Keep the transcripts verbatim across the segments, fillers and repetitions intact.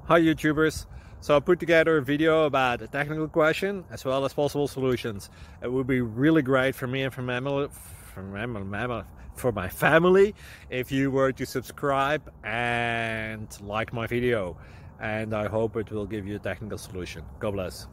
Hi YouTubers. So I put together a video about a technical question as well as possible solutions. It would be really great for me and for my family, for my family if you were to subscribe and like my video, and I hope it will give you a technical solution. God bless.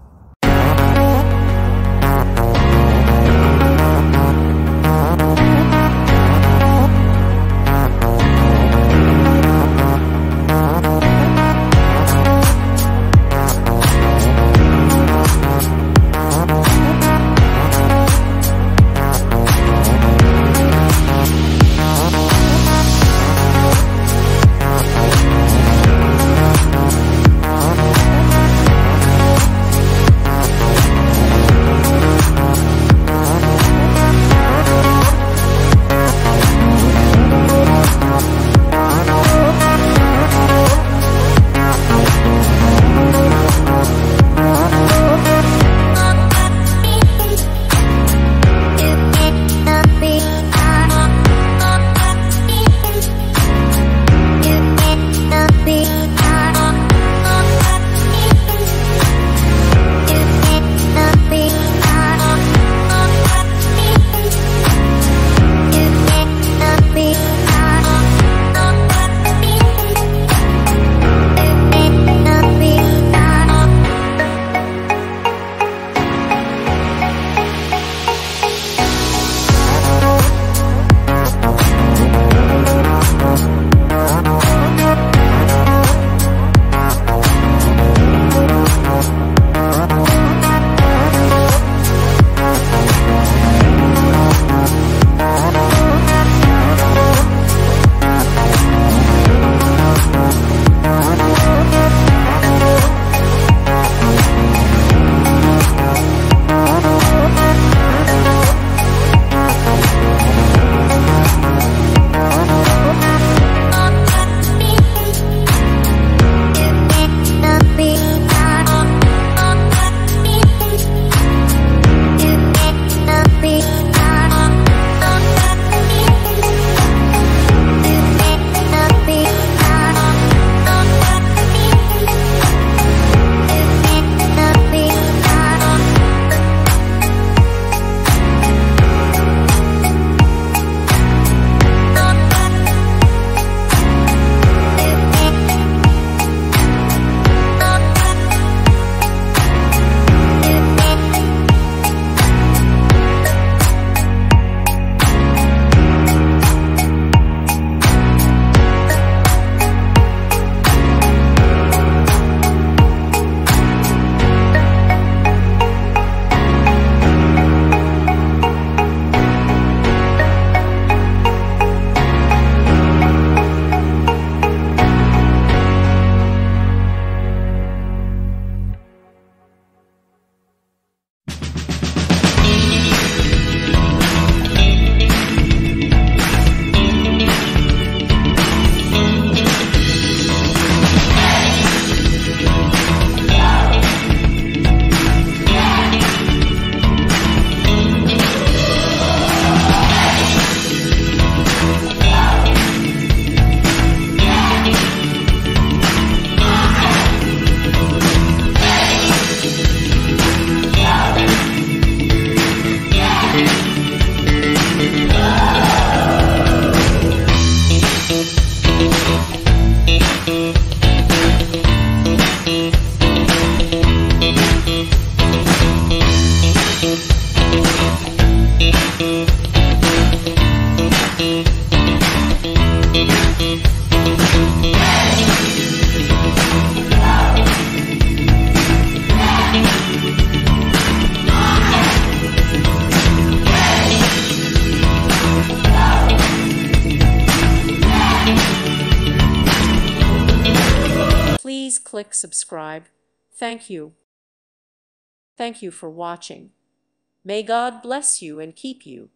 Please click subscribe. Thank you. Thank you for watching. May God bless you and keep you.